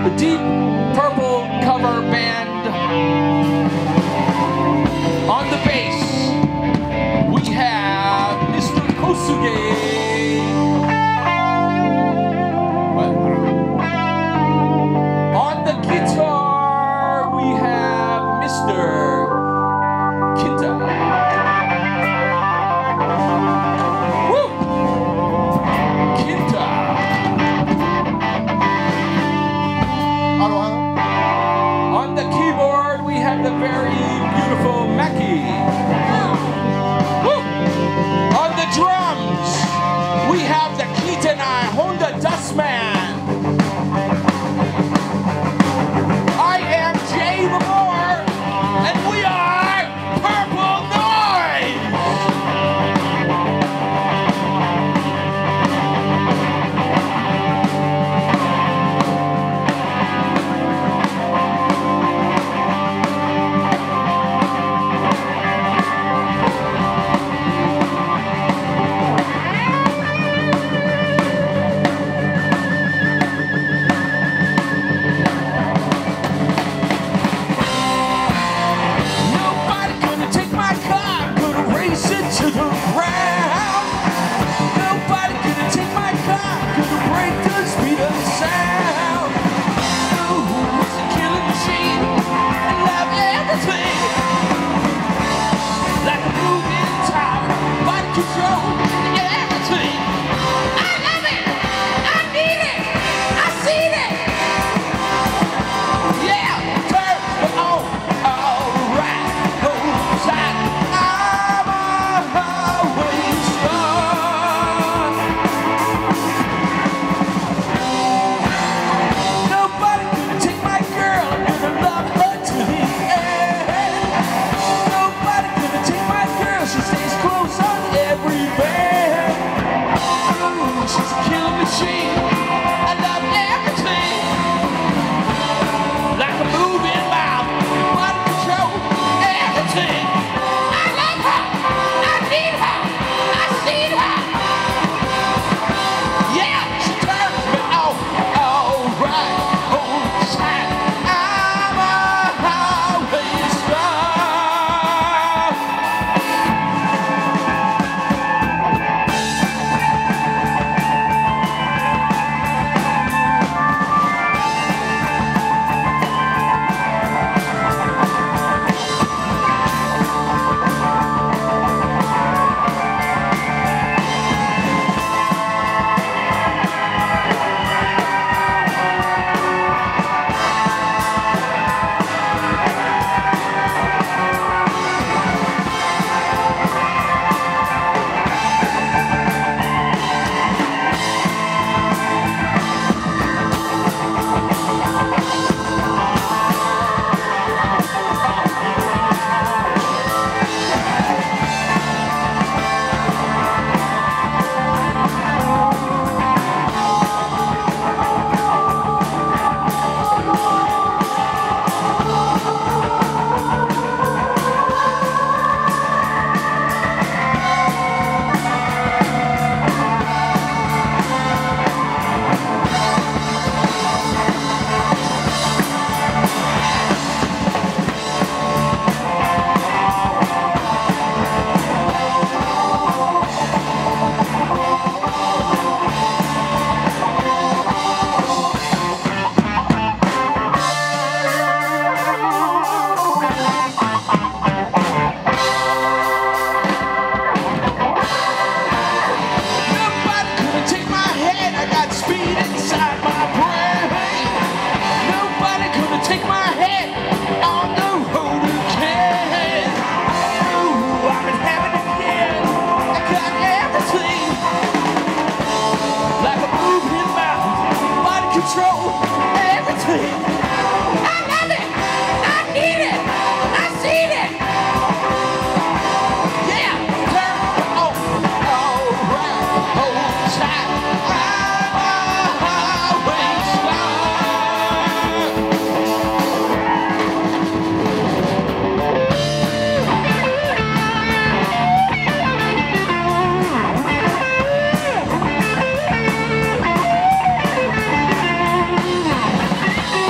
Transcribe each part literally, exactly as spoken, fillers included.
the Deep Purple cover band. On the bass, we have Mister Kosuge. What? On the guitar, we have Mister Kintaman. Woo! Kinta. On the keyboard, we have the very beautiful Maki. Woo! On the drums, we have the Kintaman Honda Dustman. I am Jay LaMorre, and we are Purple NoiZe! Nobody gonna take my car, gonna race it to the ground. Nobody gonna take my car, gonna break the speed of sound. Ooh, it's a killing machine, I love everything. Like a moving tower, body control, everything. I love it, I need it, I see it. Yeah, turn it on, alright, hold tight. I'm always strong. Nobody gonna take my girl, I'm gonna love her to the end. Nobody gonna take my girl, she stays close on every band. Ooh, she's a killing machine, I love everything. Like a moving mouth, body control, everything. I love her, I need her, I see her. Yeah, she turns me on, alright, hold tight. I'm always strong. Nobody gonna take my head, I got speed inside my brain. Nobody gonna take my head on the road again. Ooh, I'm in heaven again, I got everything. Like a moving mountain, body control, everything. I love it, I need it, I see it. Yeah, turn it on, alright, hold tight. I'm always strong.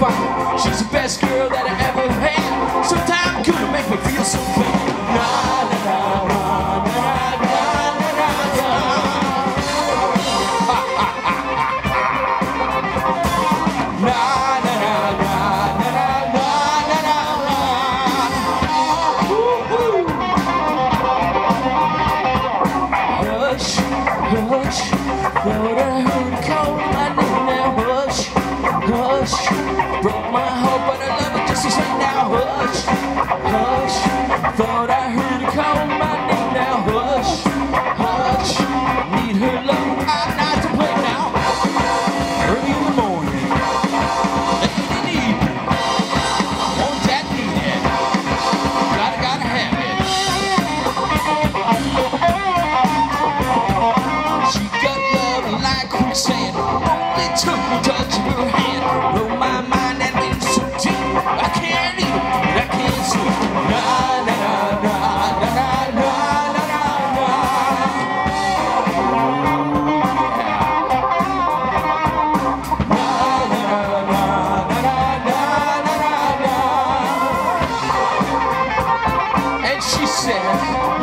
fine. She's the best girl that I ever had. Sometimes good to make me feel so bad. Nah, nah, nah, nah, nah, nah, nah, nah, nah. Ha, ha, ha, ha, ha. Nah, nah, nah, nah, nah, nah, nah, nah, nah. Woo, woo. Hush, hush, Lord, I heard you call my name now. Hush, hush, broke my heart, but I love it just the same now. Hush, hush, thought I heard you call my name now. Hush, hush, need her love, I'm not to blame now. Early in the morning, late in the evening, want that need it, gotta, gotta have it. She got love like quicksand, only took me touch of her hand. Blow my mind, that means so deep, I can't even, I can't sleep. Nah, nah, nah, nah, nah, nah, nah, nah, nah. Nah, nah, nah, nah, nah, nah, nah. And she said,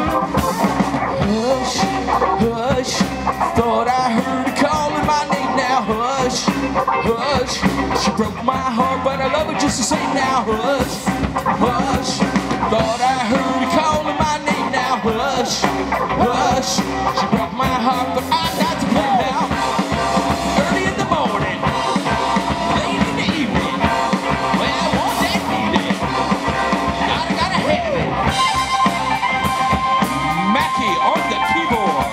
hush, hush, thought I heard her calling my name now. Hush, hush, she broke my heart, but I love her just the same now. Hush, hush, thought I heard her calling my name now. Hush, hush, she broke my heart, but I'm not to blame now. Early in the morning, late in the evening, well, I want that feeling, gotta, gotta have it. Maki on the keyboard.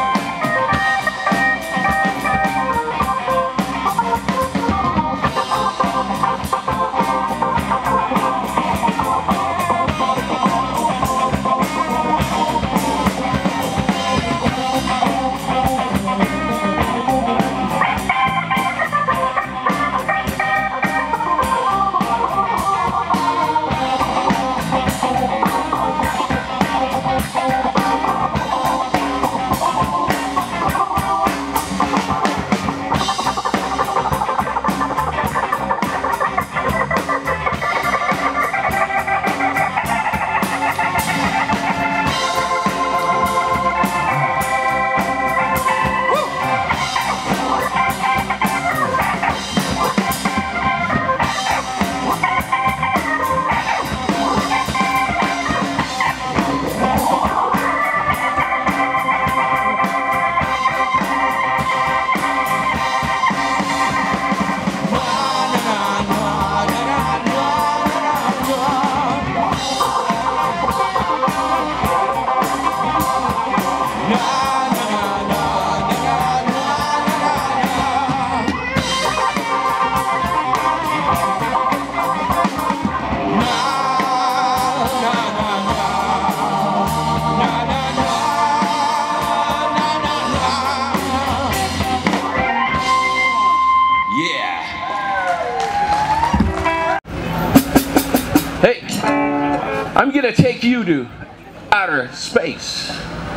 Hey, I'm gonna take you to outer space.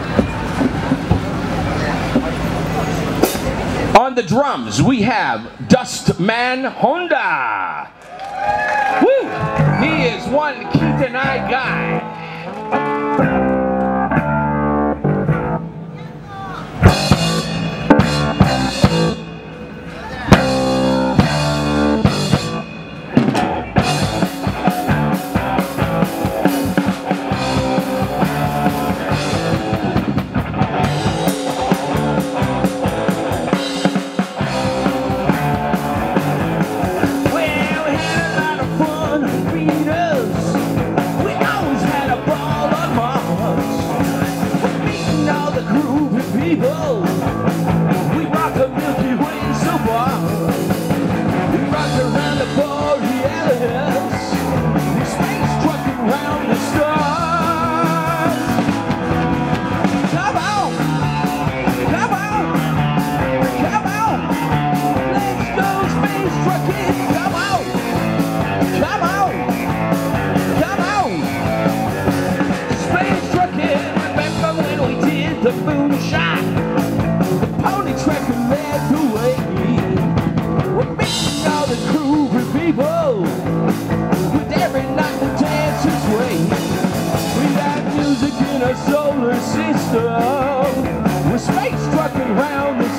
On the drums, we have Dustman Honda. Woo! He is one Kintaman guy. Well, we had a lot of fun, we always people with every night that dances way. We got music in our solar system. We're space trucking round the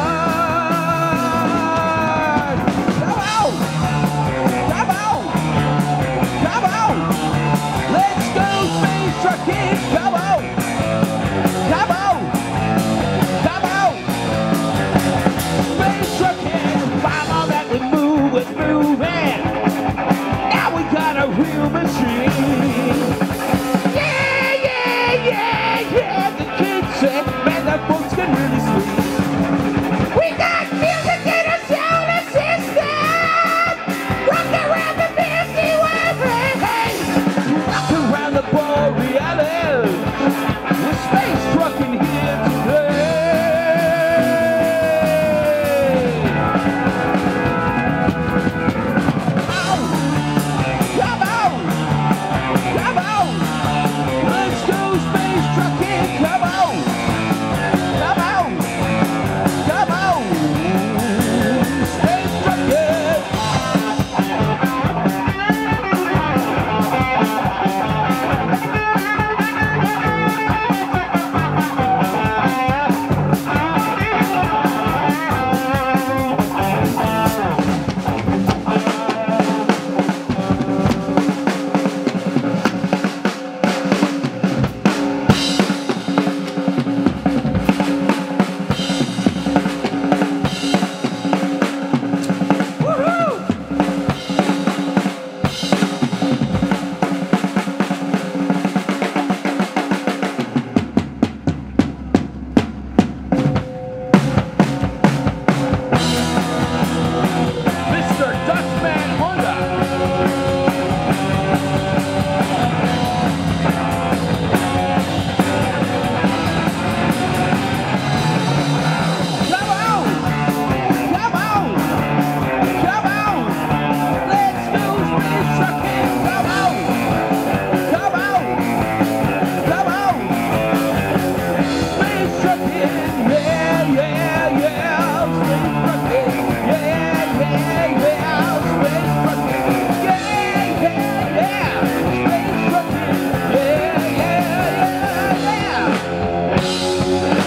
stars. Come on! Come on! Come on! Let's go space trucking! Come on! Come on! Come on! Space trucking! Find all that we move, we're moving. Now we got a real machine. Yeah, yeah, yeah, yeah. The kids say, man, that folks can really sweet. We got music in a solar system. Rock around the Milky Way. Rock around the Borealis. We're space trucking here today. Come on! Come on! Let's go space trucking! Come on! Come on! Come on! Space trucking! Mister Dustman Honda. Come on! Come on! Come on! Let's go space trucking! Come on! Come on! Come on! Space trucking! Yeah, yeah, yeah! Space trucking! Yeah, yeah, yeah! Space trucking! Yeah, yeah, yeah! Space trucking! Yeah, yeah, yeah, yeah!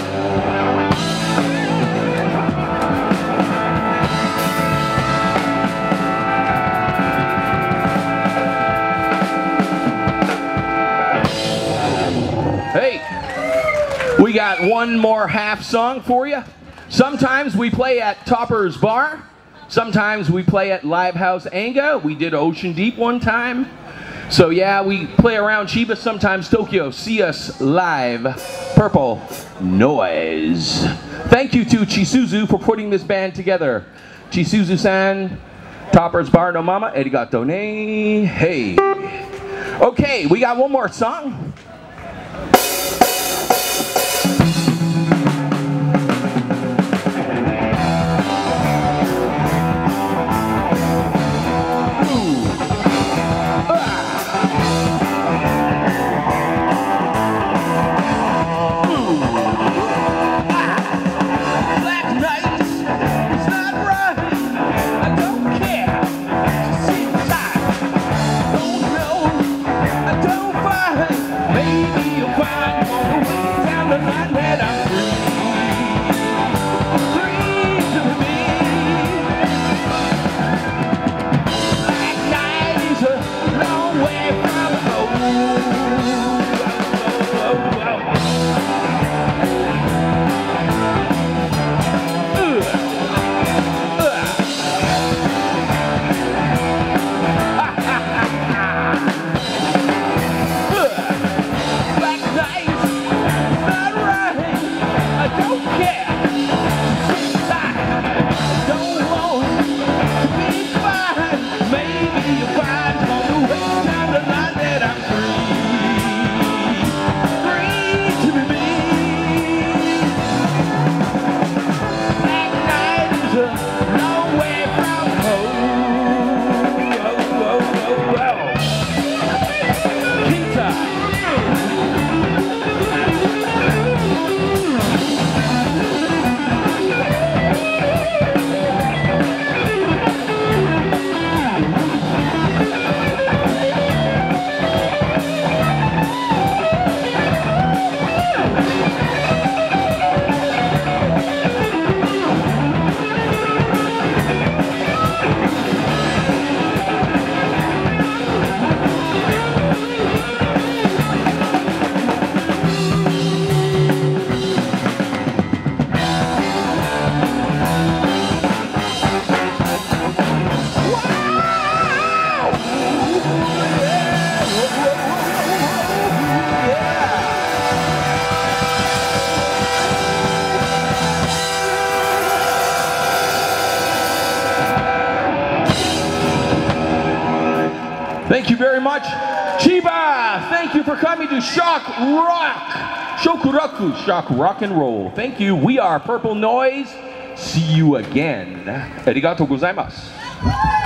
Hey, we got one more half song for you. Sometimes we play at Topper's Bar. Sometimes we play at Live House Anga. We did Ocean Deep one time. So yeah, we play around Chiba, sometimes Tokyo. See us live. Purple NoiZe. Thank you to Chisuzu for putting this band together. Chisuzu-san, Topper's Bar no Mama, arigato ne. Hey. Okay, we got one more song. I don't find Thank you very much. Chiba, thank you for coming to Shock Rock. Shokuraku, Shock Rock and Roll. Thank you. We are Purple Noise. See you again. Arigatou gozaimasu.